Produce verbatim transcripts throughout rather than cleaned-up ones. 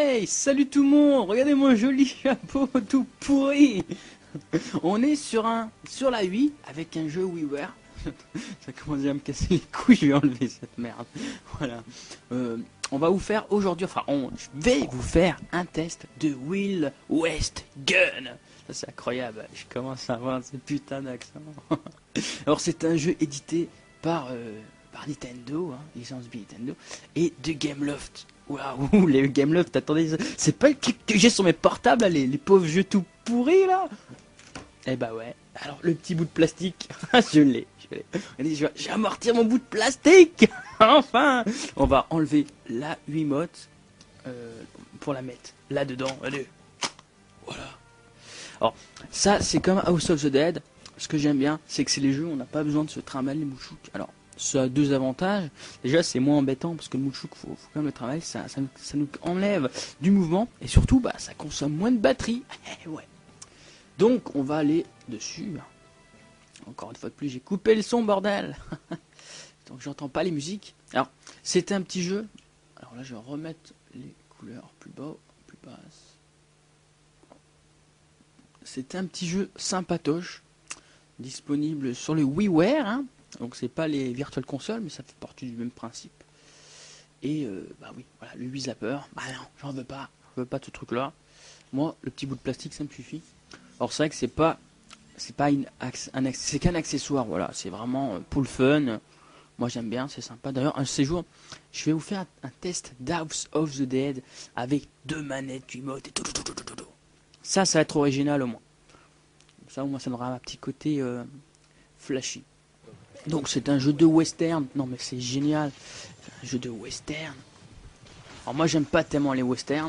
Hey, salut tout le monde, regardez mon joli chapeau tout pourri. On est sur un sur la Wii avec un jeu WiiWare. Ça commence déjà à me casser les couilles, je vais enlever cette merde. Voilà. Euh, on va vous faire aujourd'hui, enfin on, je vais vous faire un test de Wild West Gun. Ça c'est incroyable, je commence à avoir ce putain d'accent. Alors c'est un jeu édité par, euh, par Nintendo, hein, licence B Nintendo, et de Gameloft. Waouh, les Gameloft, attendez, c'est pas le clic que j'ai sur mes portables, là, les, les pauvres jeux tout pourris là. Eh bah ouais, alors le petit bout de plastique, je l'ai, je l'ai. Allez, je vais, je vais amortir mon bout de plastique. Enfin, on va enlever la Wiimote euh, pour la mettre là-dedans, allez. Voilà. Alors, ça c'est comme House of the Dead. Ce que j'aime bien, c'est que c'est les jeux où on n'a pas besoin de se trimballer les mouchouks. Alors, ça a deux avantages. Déjà, c'est moins embêtant parce que le mouchouk, faut, faut quand même le travailler. Ça, ça, ça nous enlève du mouvement et surtout, bah, ça consomme moins de batterie. Ouais. Donc, on va aller dessus. Encore une fois de plus, j'ai coupé le son, bordel. Donc, j'entends pas les musiques. Alors, c'était un petit jeu. Alors là, je vais remettre les couleurs plus bas, plus basses. C'était un petit jeu sympatoche, disponible sur le WiiWare, hein. Donc c'est pas les Virtual Console, mais ça fait partie du même principe. Et euh, bah oui, voilà, le Wii Zapper, bah non, j'en veux pas, je veux pas de ce truc là. Moi, le petit bout de plastique, ça me suffit. Alors c'est vrai que c'est pas, c'est pas une, un, c'est qu'un accessoire, voilà, c'est vraiment pour le fun. Moi j'aime bien, c'est sympa. D'ailleurs, un séjour, je vais vous faire un, un test d'House of the Dead avec deux manettes, Wiimote et tout, tout, tout, tout, tout, tout. Ça, ça va être original au moins. Ça, au moins, ça aura un petit côté euh, flashy. Donc, c'est un jeu de western. Non, mais c'est génial. Un jeu de western. Alors, moi, j'aime pas tellement les westerns.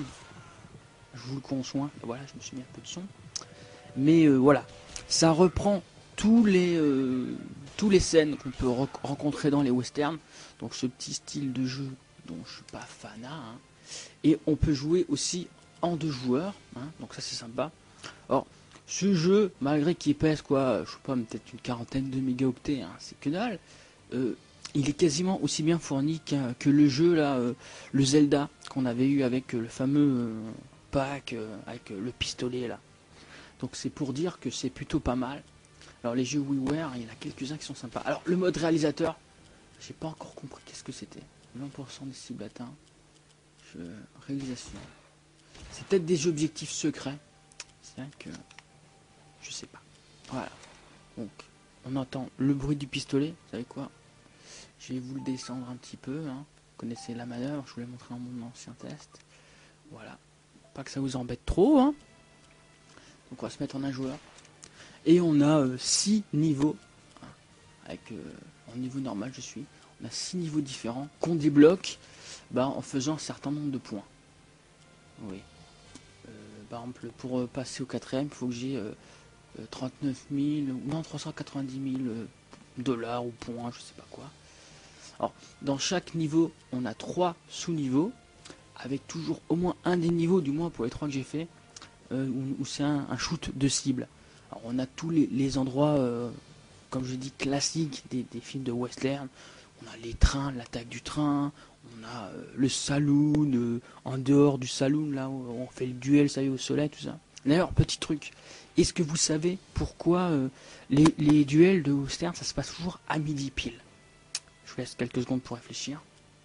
Je vous le conçois. Voilà, je me suis mis un peu de son. Mais euh, voilà, ça reprend tous les, euh, tous les scènes qu'on peut re rencontrer dans les westerns. Donc, ce petit style de jeu dont je suis pas fanat. Hein. Et on peut jouer aussi en deux joueurs. Hein. Donc, ça, c'est sympa. Alors, ce jeu, malgré qu'il pèse quoi, je sais pas, peut-être une quarantaine de mégaoctets, hein, c'est que dalle, euh, il est quasiment aussi bien fourni qu que le jeu là, euh, le Zelda qu'on avait eu avec euh, le fameux euh, pack euh, avec euh, le pistolet là. Donc c'est pour dire que c'est plutôt pas mal. Alors les jeux WiiWare, il y en a quelques-uns qui sont sympas. Alors le mode réalisateur, j'ai pas encore compris qu'est-ce que c'était. vingt pour cent des cibles atteintes. Je... Réalisation. C'est peut-être des objectifs secrets. C'est vrai que je sais pas. Voilà. Donc, on entend le bruit du pistolet. Vous savez quoi? Je vais vous le descendre un petit peu. Hein. Vous connaissez la manœuvre. Je vous l'ai montré en mon ancien test. Voilà. Pas que ça vous embête trop. Hein. Donc, on va se mettre en un joueur. Et on a six euh, niveaux. Hein, avec euh, en niveau normal, je suis. On a six niveaux différents qu'on débloque bah, en faisant un certain nombre de points. Oui. Euh, par exemple, pour euh, passer au quatrième, il faut que j'ai euh, trente-neuf mille, non trois cent quatre-vingt-dix mille euh, dollars ou points, je sais pas quoi. Alors, dans chaque niveau, on a trois sous-niveaux, avec toujours au moins un des niveaux, du moins pour les trois que j'ai fait, euh, où, où c'est un, un shoot de cible. Alors, on a tous les, les endroits, euh, comme je dis, classiques des, des films de western. On a les trains, l'attaque du train, on a euh, le saloon, euh, en dehors du saloon, là où on fait le duel, ça y est, au soleil, tout ça. D'ailleurs, petit truc, est-ce que vous savez pourquoi euh, les, les duels de western, ça se passe toujours à midi pile? Je vous laisse quelques secondes pour réfléchir.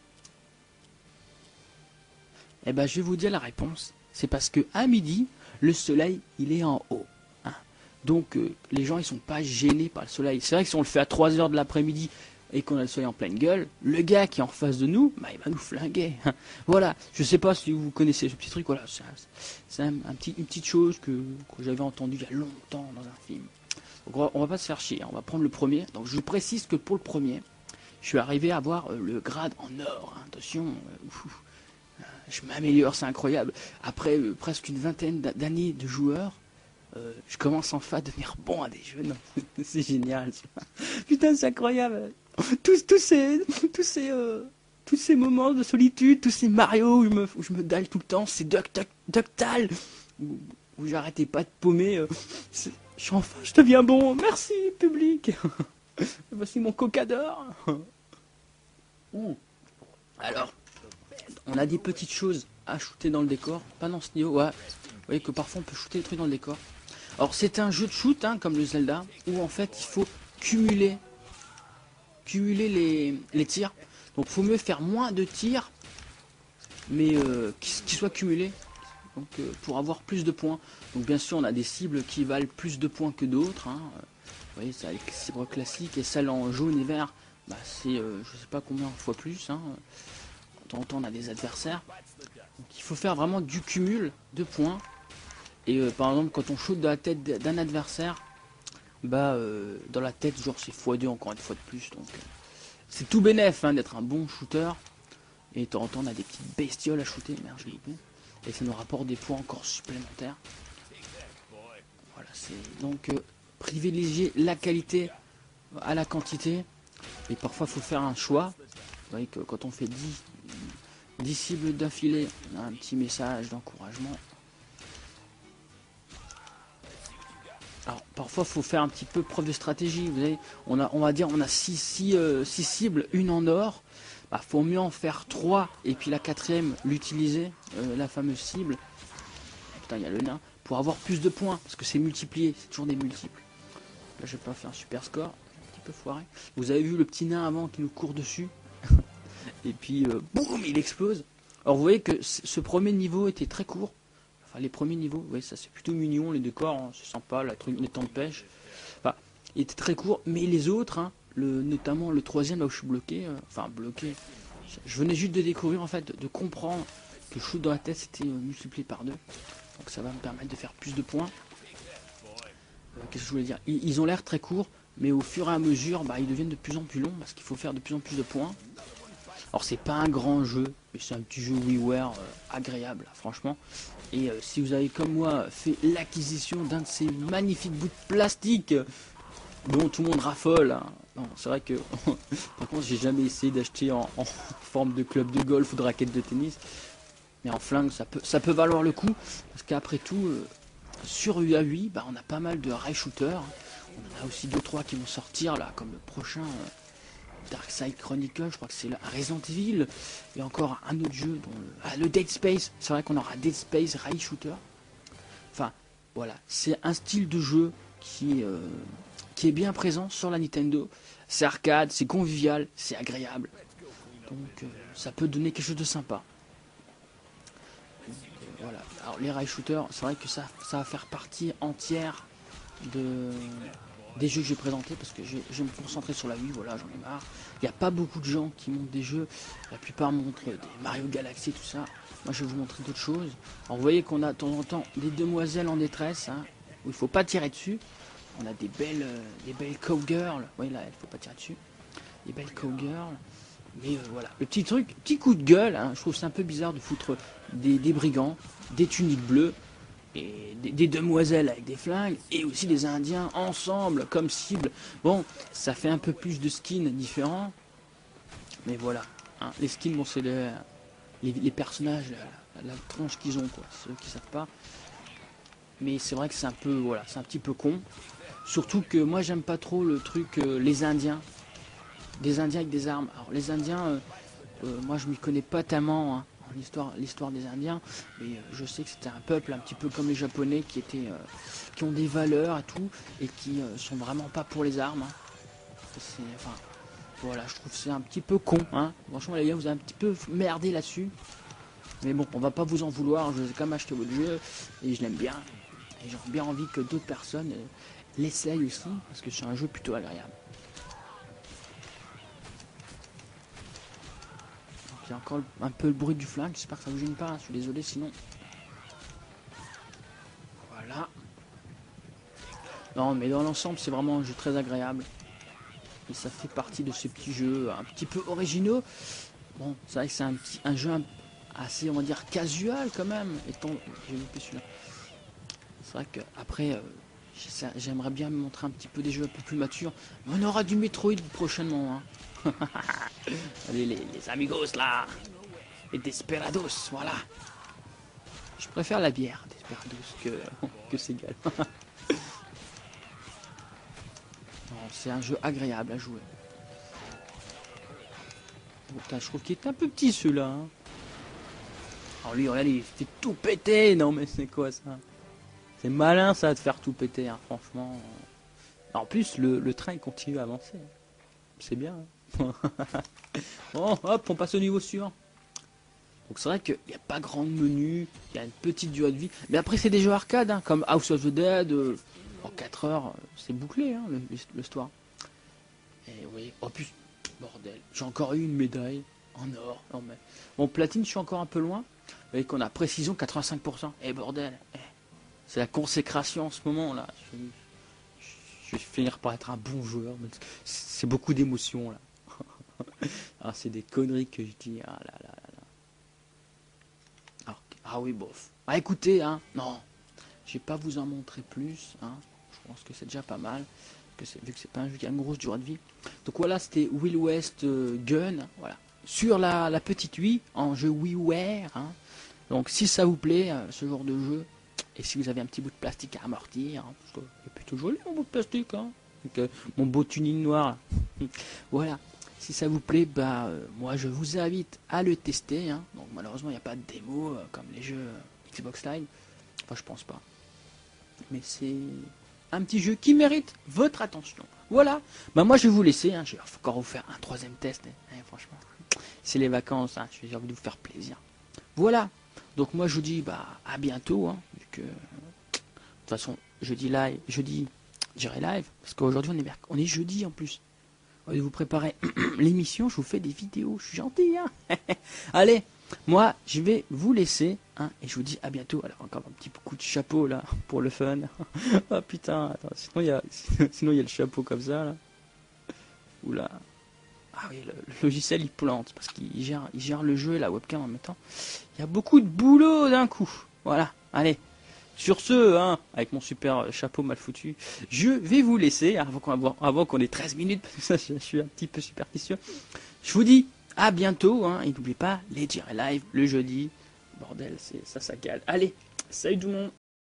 Eh ben, je vais vous dire la réponse. C'est parce que à midi, le soleil, il est en haut. Hein. Donc, euh, les gens, ils sont pas gênés par le soleil. C'est vrai que si on le fait à trois heures de l'après-midi et qu'on a le soleil en pleine gueule, le gars qui est en face de nous, bah, il va nous flinguer. Voilà, je sais pas si vous connaissez ce petit truc, voilà, c'est un, un petit, une petite chose que, que j'avais entendue il y a longtemps dans un film. Donc on va, on va pas se faire chier, hein. On va prendre le premier. Donc je précise que pour le premier, je suis arrivé à avoir euh, le grade en or, hein. Attention, euh, ouf, euh, je m'améliore, c'est incroyable. Après euh, presque une vingtaine d'années de joueurs, euh, je commence enfin à devenir bon à des jeux. C'est génial, ça. Putain, c'est incroyable. Tous, tous ces, tous ces, euh, tous ces moments de solitude, tous ces Mario où je me, où je me dalle tout le temps, ces Duck, Duck, Ductal, où, où j'arrêtais pas de paumer. Euh, je suis enfin, je deviens bon. Merci, public. Voici mon coca d'or. Mmh. Alors, on a des petites choses à shooter dans le décor. Pas dans ce niveau, ouais. Vous voyez que parfois on peut shooter des trucs dans le décor. Alors c'est un jeu de shoot, hein, comme le Zelda, où en fait il faut cumuler, cumuler les, les tirs. Donc il faut mieux faire moins de tirs, mais euh, qui, qui soient cumulés, donc, euh, pour avoir plus de points. Donc bien sûr on a des cibles qui valent plus de points que d'autres. Hein. Vous voyez, ça les cibles classiques, et celles en jaune et vert, bah, c'est euh, je sais pas combien de fois plus. Hein. De temps en temps on a des adversaires. Donc il faut faire vraiment du cumul de points. Et euh, par exemple quand on shoot dans la tête d'un adversaire, bah euh, dans la tête genre c'est fois deux encore une fois de plus. Donc euh, c'est tout bénef, hein, d'être un bon shooter. Et de temps en temps on a des petites bestioles à shooter, merde j'ai loupé. Et ça nous rapporte des points encore supplémentaires. Voilà, c'est donc euh, privilégier la qualité à la quantité. Et parfois il faut faire un choix. Vous voyez que quand on fait dix, dix cibles d'affilée, on a un petit message d'encouragement. Alors parfois faut faire un petit peu preuve de stratégie. Vous savez, on a, on va dire, on a six cibles, une en or. Bah, faut mieux en faire trois et puis la quatrième l'utiliser, euh, la fameuse cible. Putain, il y a le nain pour avoir plus de points parce que c'est multiplié, c'est toujours des multiples. Là, je vais pas faire un super score, un petit peu foiré. Vous avez vu le petit nain avant qui nous court dessus et puis euh, boum, il explose. Alors vous voyez que ce premier niveau était très court. Enfin, les premiers niveaux, vous voyez, ça c'est plutôt mignon, les décors, hein, c'est sympa, la truc, les temps de pêche. Enfin, il était très court, mais les autres, hein, le, notamment le troisième là où je suis bloqué, euh, enfin bloqué, je venais juste de découvrir en fait, de, de comprendre que le shoot dans la tête c'était euh, multiplié par deux. Donc ça va me permettre de faire plus de points. Euh, Qu'est-ce que je voulais dire? Ils, ils ont l'air très courts, mais au fur et à mesure, bah, ils deviennent de plus en plus longs parce qu'il faut faire de plus en plus de points. Alors c'est pas un grand jeu, mais c'est un petit jeu WiiWare euh, agréable, franchement. Et euh, si vous avez comme moi fait l'acquisition d'un de ces magnifiques bouts de plastique euh, dont tout le monde raffole, hein. Non, c'est vrai que par contre j'ai jamais essayé d'acheter en, en forme de club de golf ou de raquette de tennis, mais en flingue ça peut, ça peut valoir le coup, parce qu'après tout euh, sur U A huit, bah, on a pas mal de rail shooters. On en a aussi deux trois qui vont sortir là, comme le prochain euh, Darkside Chronicle, je crois que c'est là, Resident Evil, et encore un autre jeu, dont le, ah, le Dead Space, c'est vrai qu'on aura Dead Space Rail Shooter. Enfin, voilà, c'est un style de jeu qui, euh, qui est bien présent sur la Nintendo. C'est arcade, c'est convivial, c'est agréable. Donc euh, ça peut donner quelque chose de sympa. Donc, euh, voilà. Alors les Rail Shooters, c'est vrai que ça, ça va faire partie entière de... des jeux que j'ai présentés parce que je vais me concentrer sur la Wii, voilà, j'en ai marre. Il n'y a pas beaucoup de gens qui montrent des jeux, la plupart montrent des Mario Galaxy, tout ça. Moi je vais vous montrer d'autres choses. Alors vous voyez qu'on a de temps en temps des demoiselles en détresse, hein, où il ne faut pas tirer dessus. On a des belles, euh, des belles cowgirls, vous voyez là, il ne faut pas tirer dessus. Des belles cowgirls. Mais euh, voilà, le petit truc, petit coup de gueule, hein, je trouve c'est un peu bizarre de foutre des, des brigands, des tuniques bleues, et des, des demoiselles avec des flingues et aussi des indiens ensemble comme cible. Bon, ça fait un peu plus de skins différents, mais voilà, hein, les skins, bon, c'est les, les, les personnages, la, la, la tronche qu'ils ont, quoi, ceux qui savent pas. Mais c'est vrai que c'est un peu, voilà, c'est un petit peu con. Surtout que moi j'aime pas trop le truc euh, les indiens, des indiens avec des armes. Alors les indiens, euh, euh, moi je m'y connais pas tellement, hein, l'histoire l'histoire des Indiens, mais euh, je sais que c'était un peuple un petit peu comme les Japonais qui étaient euh, qui ont des valeurs et tout, et qui euh, sont vraiment pas pour les armes, hein. C'est, enfin voilà, je trouve que c'est un petit peu con, hein. Franchement les gars, vous avez un petit peu merdé là-dessus, mais bon, on va pas vous en vouloir, je vous ai quand même acheté votre jeu et je l'aime bien, et j'ai bien envie que d'autres personnes euh, l'essayent aussi, parce que c'est un jeu plutôt agréable. Il y a encore un peu le bruit du flingue, j'espère que ça vous gêne pas, hein. Je suis désolé sinon. Voilà. Non mais dans l'ensemble c'est vraiment un jeu très agréable. Et ça fait partie de ces petits jeux un petit peu originaux. Bon, c'est vrai que c'est un, petit, un jeu assez, on va dire, casual quand même. Étant... J'ai loupé celui-là. C'est vrai qu'après, euh, j'aimerais bien me montrer un petit peu des jeux un peu plus matures. Mais on aura du Metroid prochainement, hein. Allez les, les amigos là, les Desperados, voilà. Je préfère la bière Desperados que, que Segal. C'est un jeu agréable à jouer. Bon, je trouve qu'il est un peu petit celui-là, hein. Alors lui, regardez, il fait tout péter. Non mais c'est quoi ça? C'est malin ça de faire tout péter, hein, franchement. En plus, le, le train il continue à avancer. C'est bien. Hein. Bon, hop, on passe au niveau suivant. Donc c'est vrai qu'il n'y a pas grand menu, il y a une petite durée de vie. Mais après c'est des jeux arcade, hein, comme House of the Dead. Euh, en quatre heures, euh, c'est bouclé, hein, l'histoire. Et oui, en plus, bordel, j'ai encore eu une médaille en or. Non, mais... Bon, platine, je suis encore un peu loin. Vous voyez qu'on a précision quatre-vingt-cinq pour cent. Eh bordel, eh, c'est la consécration en ce moment là. Je, je, je vais finir par être un bon joueur. C'est beaucoup d'émotions là. Ah, c'est des conneries que je dis. Ah là là là là. Alors, ah oui, bof. Ah écoutez, hein, non, je vais pas vous en montrer plus. Hein. Je pense que c'est déjà pas mal. Que vu que c'est pas un jeu qui a une grosse durée de vie. Donc voilà, c'était Wild West euh, Gun. Voilà. Sur la, la petite Wii, en jeu WiiWare. Hein. Donc si ça vous plaît, euh, ce genre de jeu, et si vous avez un petit bout de plastique à amortir, hein, parce que c'est plutôt joli mon bout de plastique, hein, donc, euh, mon beau tuning noir. Voilà. Si ça vous plaît, bah euh, moi je vous invite à le tester. Hein. Donc malheureusement il n'y a pas de démo euh, comme les jeux euh, Xbox Live. Enfin je pense pas. Mais c'est un petit jeu qui mérite votre attention. Voilà. Bah moi je vais vous laisser. Hein. Je vais encore vous faire un troisième test. Hein. Hein, franchement, c'est les vacances. Hein. J'ai envie de vous faire plaisir. Voilà. Donc moi je vous dis bah à bientôt. Hein, vu que de toute façon jeudi live, jeudi, j'irai live parce qu'aujourd'hui on est merc- on est jeudi en plus. Au lieu de vous préparer l'émission, je vous fais des vidéos. Je suis gentil. Hein. Allez, moi je vais vous laisser. Hein, et je vous dis à bientôt. Alors encore un petit coup de chapeau là pour le fun. Ah putain, attends, sinon il y a sinon il y a le chapeau comme ça là. Oula. Ah oui, le, le logiciel il plante parce qu'il gère, il gère le jeu et la webcam en même temps. Il y a beaucoup de boulot d'un coup. Voilà, allez. Sur ce, hein, avec mon super chapeau mal foutu, je vais vous laisser, avant qu'on avant qu'on ait treize minutes, parce que ça, je suis un petit peu superstitieux. Je vous dis à bientôt, hein, et n'oubliez pas, les J'irai live le jeudi. Bordel, c'est ça, ça cale. Allez, salut tout le monde.